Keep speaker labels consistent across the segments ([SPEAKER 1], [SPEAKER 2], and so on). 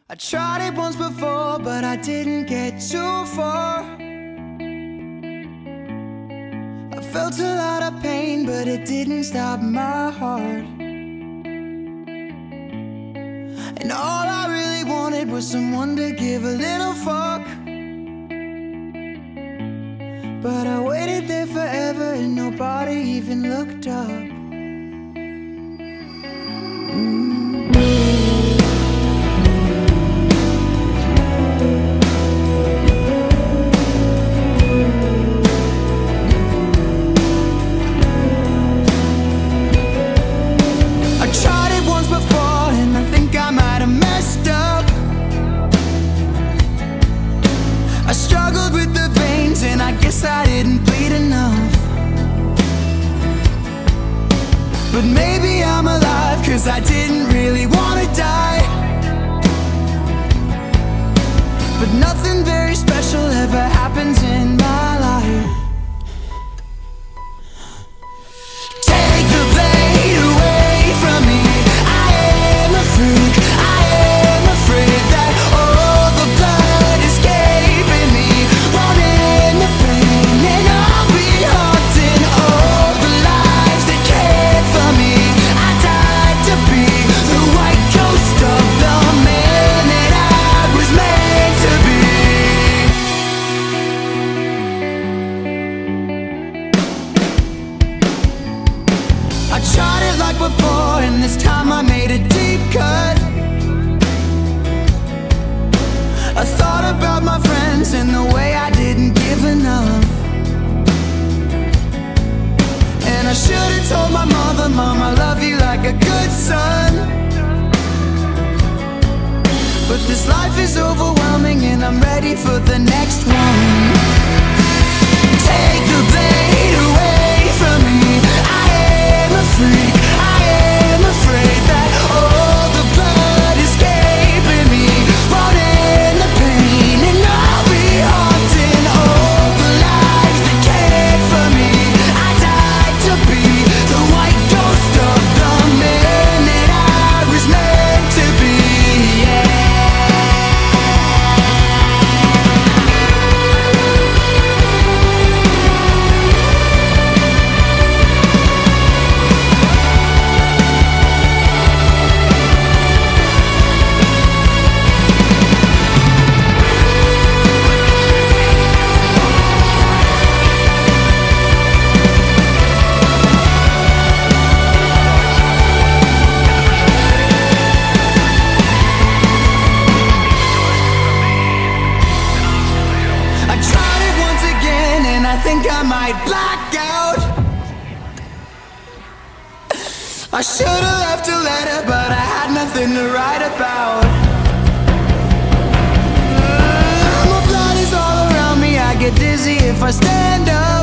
[SPEAKER 1] I tried it once before, but I didn't get too far. I felt a lot of pain, but it didn't stop my heart. And all I really wanted was someone to give a little fuck. But I waited there forever and nobody even looked up. I struggled with the veins and I guess I didn't bleed enough. But maybe I'm alive cause I didn't really wanna die. But nothing very special ever happens in my life. Take the blade away from me. I am a freak, I am afraid that all the blood escaping me, wanting the pain, and I'll be haunting all the lives that cared for me. I died to be the white ghost of the man that I was meant to be. I tried it like before, and this time I made a deep cut. I thought about my friends and the way I didn't give enough. And I should've told my mother, Mom, I love you like a good son. But this life is overwhelming and I'm ready for the next one. Take the blade away from me. I am a freak, I am afraid that all the blood escaping me, wanting the pain, and I'll be haunting all the lives that cared for me. I died to be the white ghost of the man that I was meant to be, yeah. I might black out. I should've left a letter, but I had nothing to write about. My blood is all around me, I get dizzy if I stand up.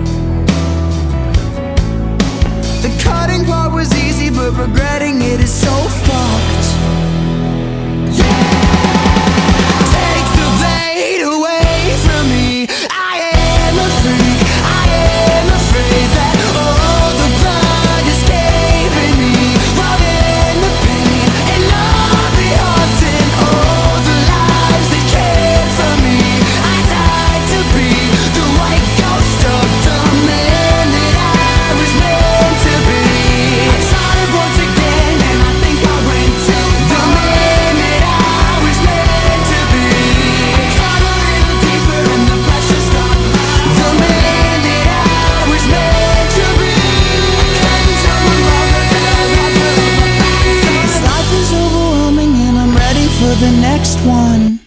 [SPEAKER 1] The cutting part was easy, but regretting it is so fucked. Yeah! Take the blade away from me. I am a freak, I am afraid that all the blood escaping me, wanting the pain, and I'll be haunting all the lives that cared for me. I died to be the white ghost of the man that I was meant to be. I tried it once again and I think I went too far. The man that I was meant to be. I tried a little deeper and the pressure stopped. The man that I was meant to be. I couldn't tell my mother that I love her. This life is overwhelming and I'm ready for the next one.